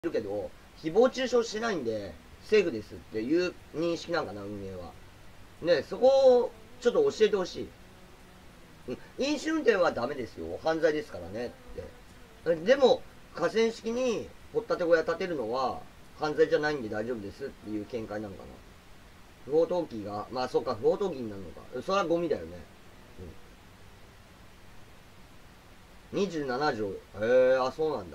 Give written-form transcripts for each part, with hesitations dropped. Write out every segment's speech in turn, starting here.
るけど、誹謗中傷しないんで、セーフですっていう認識なんかな、運営は。ね、そこをちょっと教えてほしい。飲酒運転はダメですよ。犯罪ですからねって。でも、河川敷に掘ったて小屋建てるのは犯罪じゃないんで大丈夫ですっていう見解なのかな。不法投棄が、まあそうか、不法投棄になるのか。それはゴミだよね。27条。あ、そうなんだ。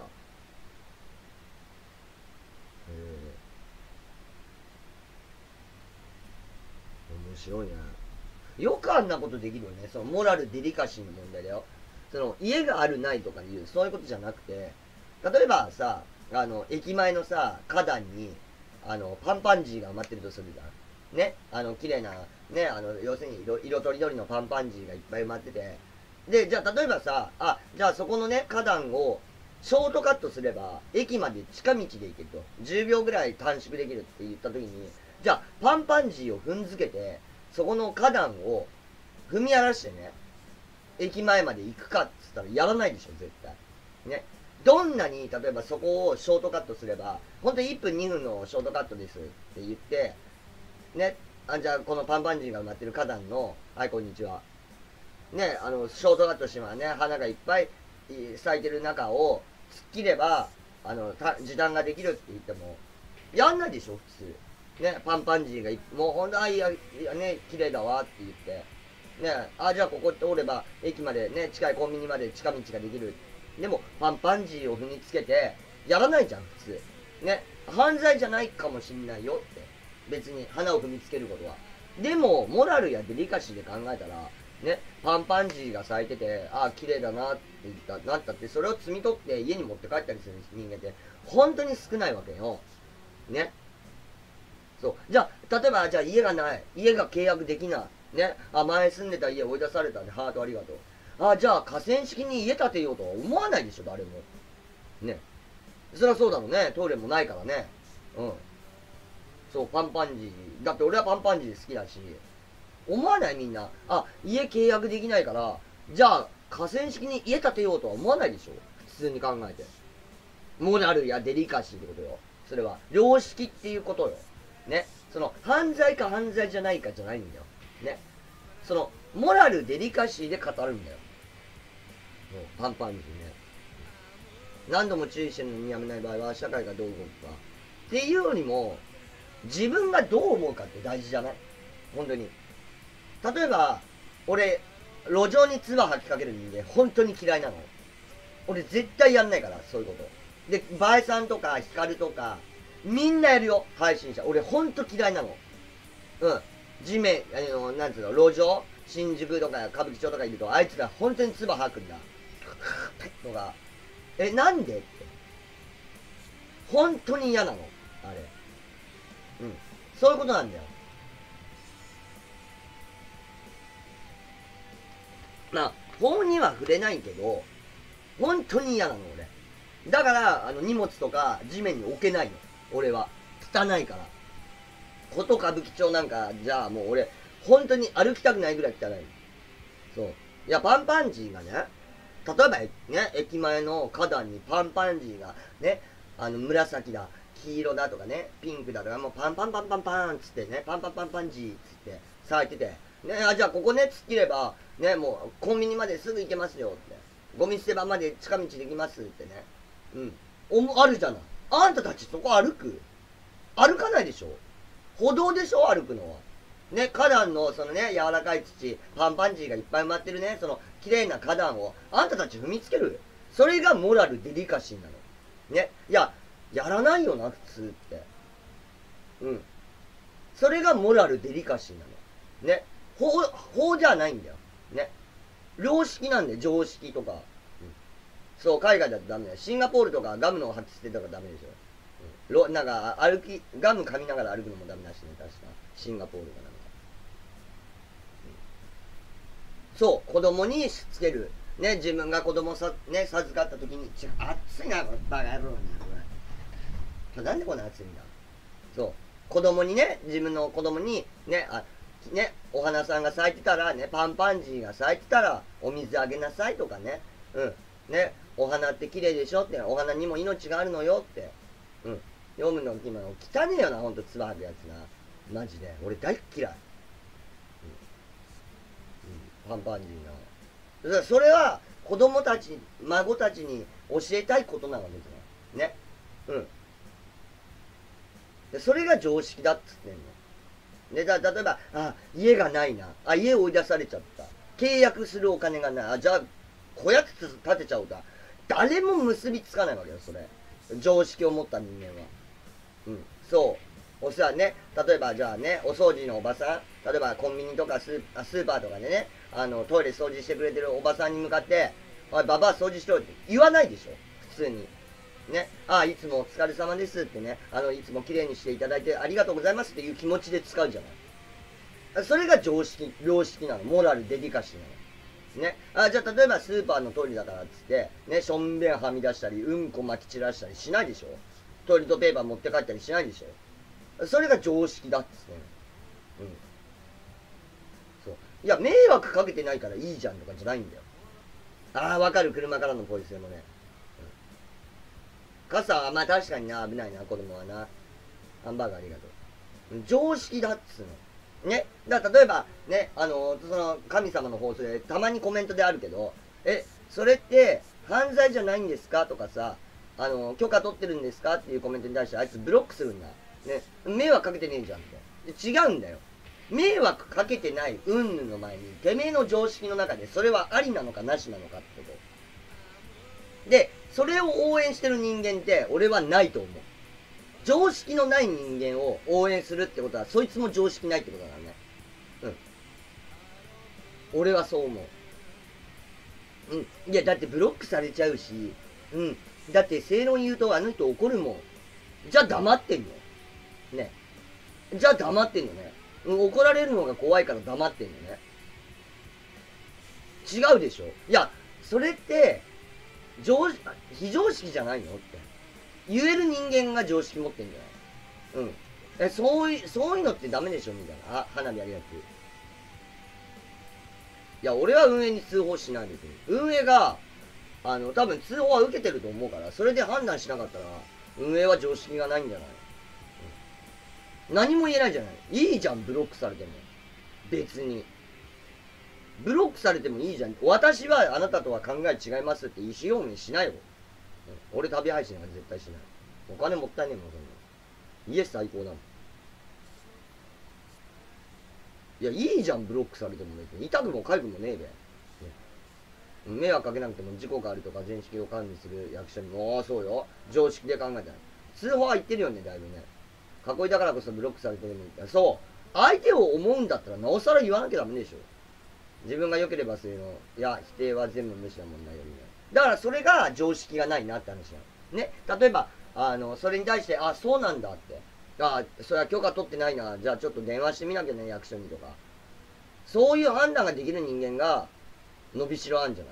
面白いね。よくあんなことできるよね。そのモラル、デリカシーの問題だよ。その家があるないとかいう、そういうことじゃなくて、例えばさ、駅前のさ、花壇に、パンパンジーが埋まってるとするじゃん。ね、綺麗な、ね、要するに色とりどりのパンパンジーがいっぱい埋まってて、で、じゃあ例えばさ、じゃあそこのね、花壇を、ショートカットすれば、駅まで近道で行けると。10秒ぐらい短縮できるって言った時に、じゃあ、パンパンジーを踏んづけて、そこの花壇を踏み荒らしてね、駅前まで行くかっつったらやらないでしょ、絶対。ね。どんなに、例えばそこをショートカットすれば、ほんと1分2分のショートカットですって言って、ね、じゃあこのパンパンジーが埋まってる花壇の、はい、こんにちは。ね、ショートカットしてもね、花がいっぱい咲いてる中を突っ切れば、時短ができるって言っても、やんないでしょ、普通。ね、パンパンジーがもうほんと、いや、ね、綺麗だわって言って。ね、じゃあここ通れば、駅までね、近いコンビニまで近道ができる。でも、パンパンジーを踏みつけて、やらないじゃん、普通。ね、犯罪じゃないかもしんないよって。別に、花を踏みつけることは。でも、モラルやデリカシーで考えたら、ね、パンパンジーが咲いてて、綺麗だなってなったって、それを摘み取って家に持って帰ったりする人間って、本当に少ないわけよ。ね。そう。じゃあ、例えば、じゃあ家がない。家が契約できない。ね。前住んでた家追い出されたんで、ハートありがとう。じゃあ河川敷に家建てようとは思わないでしょ、誰も。ね。そりゃそうだろうね。トイレもないからね。うん。そう、パンパンジー。だって俺はパンパンジー好きだし。思わないみんな。家契約できないから、じゃあ河川敷に家建てようとは思わないでしょ。普通に考えて。モラルやデリカシーってことよ。それは。良識っていうことよ。ね。その、犯罪か犯罪じゃないかじゃないんだよ。ね。その、モラル、デリカシーで語るんだよ。もう、パンパンにね。何度も注意してるのにやめない場合は、社会がどう動くか。っていうよりも、自分がどう思うかって大事じゃない？本当に。例えば、俺、路上に唾吐きかける人間、本当に嫌いなの。俺絶対やんないから、そういうこと。で、バエさんとか、ヒカルとか、みんなやるよ、配信者。俺ほんと嫌いなの。うん。地面、なんつうの、路上新宿とか歌舞伎町とかいると、あいつら本当に唾吐くんだ。とか。なんでって。本当に嫌なの。あれ。うん。そういうことなんだよ。まあ、法には触れないけど、本当に嫌なの、俺。だから、荷物とか地面に置けないの。俺は。汚いから。こと歌舞伎町なんか、じゃあもう俺、本当に歩きたくないぐらい汚い。そう。いや、パンパンジーがね、例えばね、駅前の花壇にパンパンジーがね、紫だ、黄色だとかね、ピンクだとか、もうパンパンパンパンパンつってね、パンパンパンパンジーつって咲いてて、ね、じゃあここね、突っ切れば、ね、もうコンビニまですぐ行けますよって。ゴミ捨て場まで近道できますってね。あるじゃない。あんたたちそこ歩く？歩かないでしょ？歩道でしょ、歩くのは。ね、花壇のそのね、柔らかい土、パンパンジーがいっぱい埋まってるね、その綺麗な花壇を、あんたたち踏みつける？それがモラル、デリカシーなの。ね。いや、やらないよな、普通って。うん。それがモラル、デリカシーなの。ね。法じゃないんだよ。ね。良識なんで、常識とか。そう、海外だとダメだよ。シンガポールとかガムの吐き捨てとかダメでしょ。なんか、ガム噛みながら歩くのもダメだしね、確か。シンガポールかなんか。そう、子供にしつける。ね、自分が子供授かった時に、暑いな、これ、バカ野郎な、これ。なんでこんな暑いんだ。そう、子供にね、自分の子供に、ね、お花さんが咲いてたら、ね、パンパンジーが咲いてたら、お水あげなさいとかね。ね、お花って綺麗でしょって、お花にも命があるのよって。 読むの今の汚ねえよな、ほんとつば吐くやつな。マジで俺大っ嫌い。パンパンジーな。だからそれは子供たち孫たちに教えたいことなの別にね。でそれが常識だっつってんの。で例えば家がないな、家追い出されちゃった、契約するお金がない、じゃあ小屋建てちゃおうか、誰も結びつかないわけよそれ、常識を持った人間は。そうお世話ね。例えばじゃあね、お掃除のおばさん、例えばコンビニとかスーパーとかでね、トイレ掃除してくれてるおばさんに向かって「おいババア掃除しろ」って言わないでしょ普通にね。いつもお疲れ様ですってね、いつも綺麗にしていただいてありがとうございますっていう気持ちで使うじゃない。それが常識良識なの、モラルデリカシーなのね。じゃあ例えばスーパーのトイレだからっつってね、しょんべんはみ出したりうんこまき散らしたりしないでしょ。トイレットペーパー持って帰ったりしないでしょ。それが常識だっつってね。そういや迷惑かけてないからいいじゃんとかじゃないんだよ。わかる、車からのポイ捨てもね。傘はまあ確かにな、危ないな子供はな。ハンバーガーありがとう。常識だっつうのね。例えばね、その神様の放送でたまにコメントであるけど、それって犯罪じゃないんですかとかさ、許可取ってるんですかっていうコメントに対してあいつブロックするんだね。迷惑かけてねえじゃんって。違うんだよ。迷惑かけてない云々の前にてめえの常識の中でそれはありなのかなしなのかってことで、それを応援してる人間って俺はないと思う。常識のない人間を応援するってことはそいつも常識ないってことだね。俺はそう思う。いやだってブロックされちゃうし、だって正論言うとあの人怒るもん。じゃあ黙ってんのね。じゃあ黙ってんのね。怒られるのが怖いから黙ってんのね。違うでしょ。いやそれって非常識じゃないのって言える人間が常識持ってんじゃない。そういうのってダメでしょみたいな。花火やるやつ。いや俺は運営に通報しないですよ。運営が多分通報は受けてると思うから、それで判断しなかったら運営は常識がないんじゃない。何も言えないじゃない。いいじゃんブロックされても。別にブロックされてもいいじゃん。私はあなたとは考え違いますって意思表明しないよ。俺旅配信なんか絶対しない。お金もったいねえもんそんな。イエス最高だもん。いやいいじゃんブロックされても別に痛くも痒くもねえべ。迷惑かけなくても事故があるとか全式を管理する役所にもそうよ、常識で考えたら通報は言ってるよね。だいぶね囲いだからこそブロックされてるみたいな。そう相手を思うんだったらなおさら言わなきゃダメでしょ。自分が良ければそういうの、いや否定は全部無視なもんなよりね。だからそれが常識がないなって話なのね。例えばそれに対してそうなんだって、それは許可取ってないな、じゃあちょっと電話してみなきゃね役所にとか、そういう判断ができる人間が伸びしろあるんじゃない。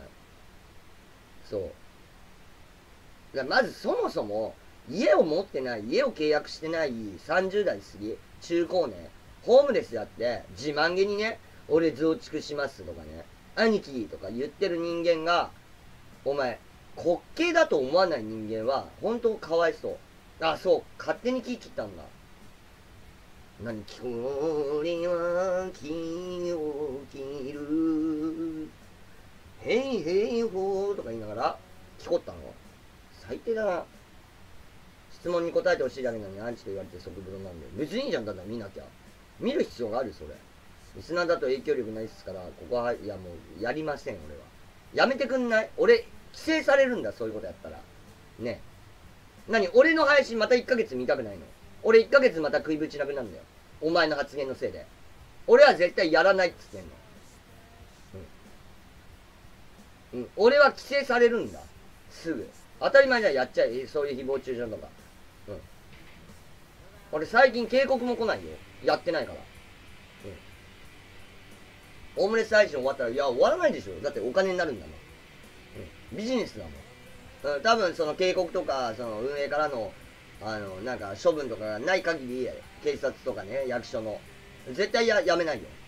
だからまずそもそも家を持ってない、家を契約してない30代過ぎ中高年ホームレスやって自慢げにね俺増築しますとかね兄貴とか言ってる人間が、お前滑稽だと思わない人間は本当かわいそう。そう勝手に木切ったんだ。何これは木を切るへいへいほーとか言いながら木こったの。最低だな。質問に答えてほしいだけなのにアンチと言われて即風呂なんだよ。別にいいじゃん。だったら見なきゃ。見る必要があるそれ。リスナーだと影響力ないですから、ここは、いやもう、やりません、俺は。やめてくんない？俺、規制されるんだ、そういうことやったら。ね。俺の配信また1ヶ月見たくないの？俺1ヶ月また食いぶちなくなんだよ。お前の発言のせいで。俺は絶対やらないっつってんの。俺は規制されるんだ。すぐ。当たり前じゃやっちゃえ、そういう誹謗中傷とか。俺最近警告も来ないよ。やってないから。オムレス配信終わったら、いや、終わらないでしょ。だってお金になるんだもん。ビジネスだもん。多分その警告とか、その運営からの、なんか処分とかがない限り、警察とかね、役所の、絶対やめないよ。